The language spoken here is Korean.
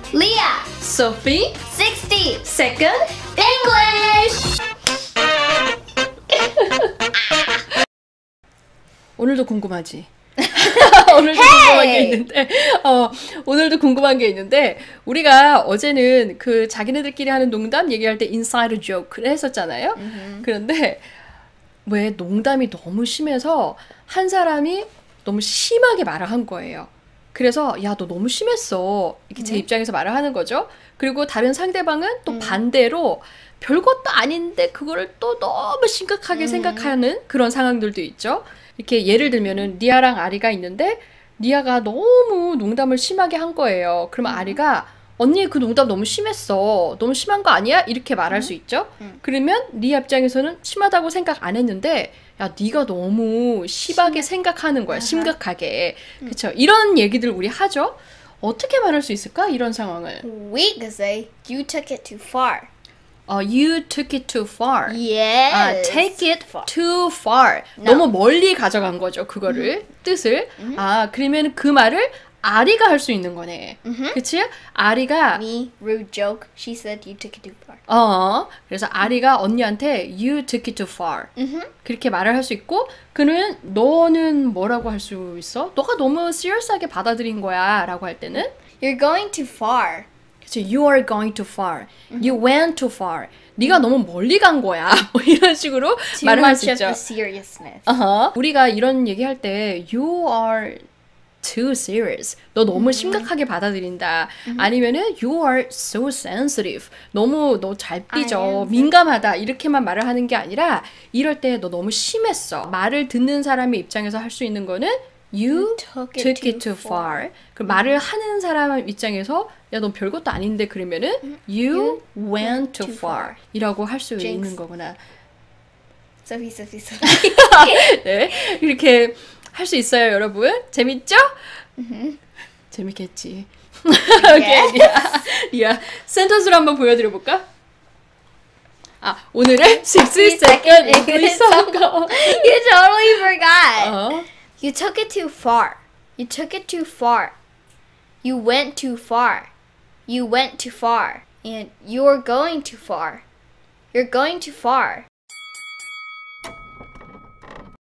Leah, Sophie, 60 second English. 오늘도 궁금하지? 오늘도 궁금한 게 있는데, 오늘도 궁금한 게 있는데, 우리가 어제는 그 자기네들끼리 하는 농담 얘기할 때 inside joke를 했었잖아요. 그런데 왜 농담이 너무 심해서 한 사람이 너무 심하게 말을 한 거예요. 그래서 야, 너 너무 심했어. 이렇게 제 입장에서 말을 하는 거죠. 그리고 다른 상대방은 또 반대로 별것도 아닌데 그거를 또 너무 심각하게 생각하는 그런 상황들도 있죠. 이렇게 예를 들면은 리아랑 아리가 있는데 리아가 너무 농담을 심하게 한 거예요. 그러면 아리가 언니 그 농담 너무 심했어. 너무 심한 거 아니야? 이렇게 말할 수 있죠. 그러면 리아 입장에서는 심하다고 생각 안 했는데 야, 네가 너무 심하게 생각하는 거야. 심각하게. 그렇죠. 이런 얘기들 우리 하죠. 어떻게 말할 수 있을까? 이런 상황을. We could say you took it too far. You took it too far. Yes. Take it too far. 너무 멀리 가져간 거죠. 그거를 뜻을. 그러면 그 말을 아리가 할 수 있는 거네. 그치? 아리가 Me, rude joke. She said you took it too far. 그래서 아리가 언니한테 you took it too far. 그렇게 말을 할 수 있고 그는 너는 뭐라고 할 수 있어? 너가 너무 serious하게 받아들인 거야 라고 할 때는 You're going too far. 그치? You are going too far. You went too far. 네가 너무 멀리 간 거야. 뭐 이런 식으로 Too 말을 할 much 수 of 있죠. the seriousness. 우리가 이런 얘기할 때 you are too serious. 너 너무 심각하게 받아들인다. 아니면은 you are so sensitive. 너무 너 잘 삐져. 민감하다. 이렇게만 말을 하는 게 아니라 이럴 때 너 너무 심했어. 말을 듣는 사람의 입장에서 할 수 있는 거는 you took it too far. 그 말을 하는 사람 입장에서 야, 너 별것도 아닌데 그러면은 you went too far. 이라고 할 수 있는 거구나. Sophie. 네, 이렇게 할 수 있어요, 여러분. 재밌죠? 재밌겠지. 오케이, 리아, 센터스로 한번 보여드려 볼까? 오늘의 60second English 성공. You totally forgot. 어, You took it too far. You took it too far. You went too far. You went too far. And you're going too far. You're going too far.